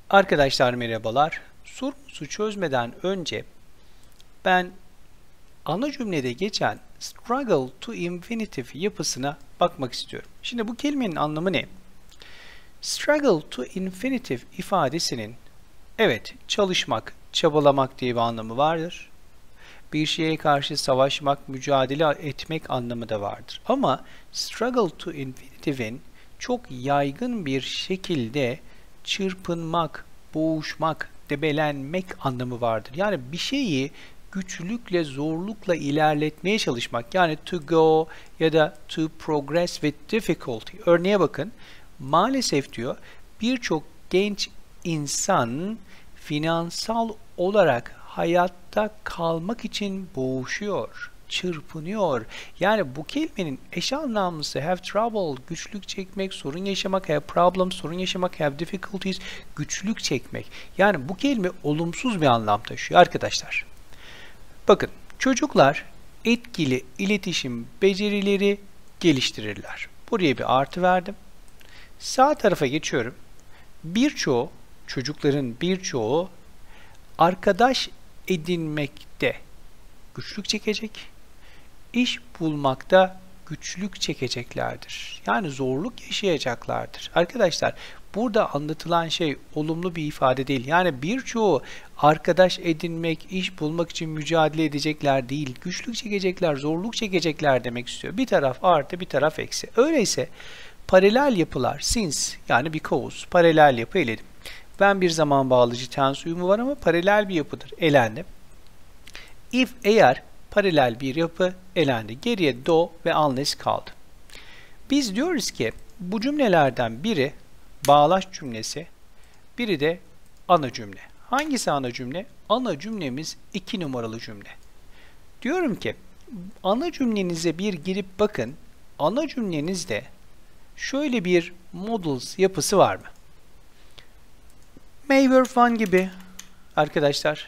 Arkadaşlar merhabalar. Sorumuzu çözmeden önce ben ana cümlede geçen struggle to infinitive yapısına bakmak istiyorum. Şimdi bu kelimenin anlamı ne? Struggle to infinitive ifadesinin evet çalışmak, çabalamak diye bir anlamı vardır. Bir şeye karşı savaşmak, mücadele etmek anlamı da vardır. Ama struggle to infinitive'in çok yaygın bir şekilde çırpınmak, boğuşmak, debelenmek anlamı vardır. Yani bir şeyi güçlükle, zorlukla ilerletmeye çalışmak. Yani to go ya da to progress with difficulty. Örneğe bakın. Maalesef diyor birçok genç insan finansal olarak hayatta kalmak için boğuşuyor, çırpınıyor. Yani bu kelimenin eş anlamlısı have trouble, güçlük çekmek, sorun yaşamak, have problem, sorun yaşamak, have difficulties, güçlük çekmek. Yani bu kelime olumsuz bir anlam taşıyor arkadaşlar. Bakın, çocuklar etkili iletişim becerileri geliştirirler. Buraya bir artı verdim. Sağ tarafa geçiyorum. Çocukların birçoğu arkadaş edinmekte güçlük çekecek, iş bulmakta güçlük çekeceklerdir. Yani zorluk yaşayacaklardır. Arkadaşlar, burada anlatılan şey olumlu bir ifade değil. Yani birçoğu arkadaş edinmek, iş bulmak için mücadele edecekler değil, güçlük çekecekler, zorluk çekecekler demek istiyor. Bir taraf artı, bir taraf eksi. Öyleyse paralel yapılar, since yani because, paralel yapı eledim. Ben bir zaman bağlıcı tense uyumu var ama paralel bir yapıdır. Elendi. If eğer paralel bir yapı elendi. Geriye do ve unless kaldı. Biz diyoruz ki bu cümlelerden biri bağlaç cümlesi, biri de ana cümle. Hangisi ana cümle? Ana cümlemiz 2 numaralı cümle. Diyorum ki ana cümlenize bir girip bakın. Ana cümlenizde şöyle bir modals yapısı var mı? May were fun gibi arkadaşlar.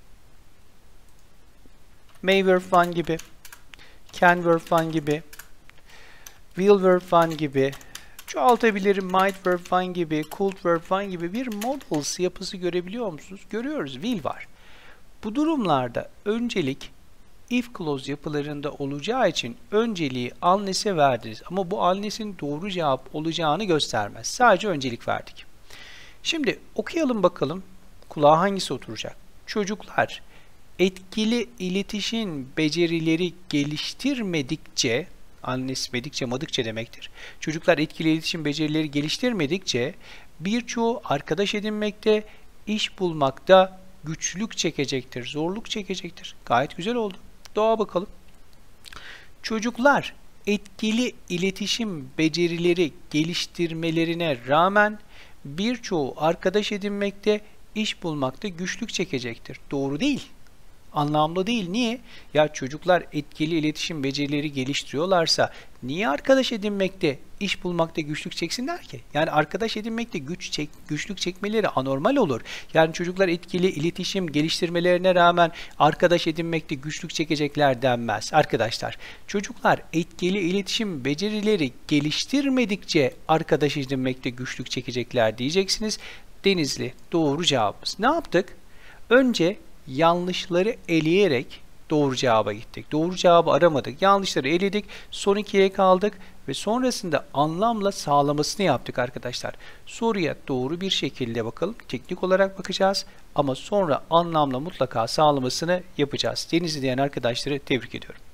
May were fun gibi. Can were fun gibi. Will were fun gibi. Çoğaltabilirim. Might were fun gibi. Could were fun gibi bir modals yapısı görebiliyor musunuz? Görüyoruz. Will var. Bu durumlarda öncelik if clause yapılarında olacağı için önceliği unless'e verdiniz. Ama bu unless'in doğru cevap olacağını göstermez. Sadece öncelik verdik. Şimdi okuyalım bakalım kulağa hangisi oturacak? Çocuklar etkili iletişim becerileri geliştirmedikçe, annesmedikçe, madıkça demektir. Çocuklar etkili iletişim becerileri geliştirmedikçe birçoğu arkadaş edinmekte, iş bulmakta güçlük çekecektir, zorluk çekecektir. Gayet güzel oldu. Doğa bakalım. Çocuklar etkili iletişim becerileri geliştirmelerine rağmen birçoğu arkadaş edinmekte, iş bulmakta güçlük çekecektir. Doğru değil. Anlamlı değil. Niye? Ya çocuklar etkili iletişim becerileri geliştiriyorlarsa niye arkadaş edinmekte, iş bulmakta güçlük çeksinler ki? Yani arkadaş edinmekte güçlük çekmeleri anormal olur. Yani çocuklar etkili iletişim geliştirmelerine rağmen arkadaş edinmekte güçlük çekecekler denmez. Arkadaşlar, çocuklar etkili iletişim becerileri geliştirmedikçe arkadaş edinmekte güçlük çekecekler diyeceksiniz. Denizli doğru cevabımız. Ne yaptık? Önce yanlışları eleyerek doğru cevaba gittik. Doğru cevabı aramadık. Yanlışları eledik. Son ikiye kaldık ve sonrasında anlamla sağlamasını yaptık arkadaşlar. Soruya doğru bir şekilde bakalım. Teknik olarak bakacağız ama sonra anlamla mutlaka sağlamasını yapacağız. Denizli diyen arkadaşları tebrik ediyorum.